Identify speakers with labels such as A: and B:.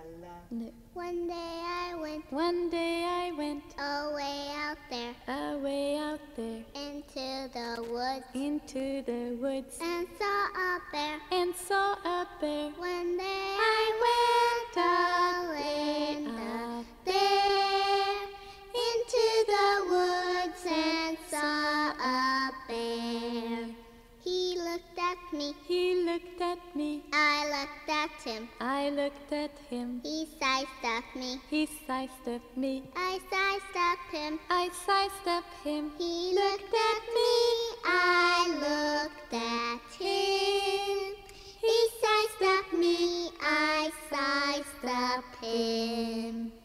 A: No.
B: One day I went
A: away out there,
B: into the woods, and saw a bear. One day I went out there into the woods and saw a bear. He looked at me, I looked at him. He sized up me, I sized up him. He looked at me, I looked at him. He sized up me, I sized up him.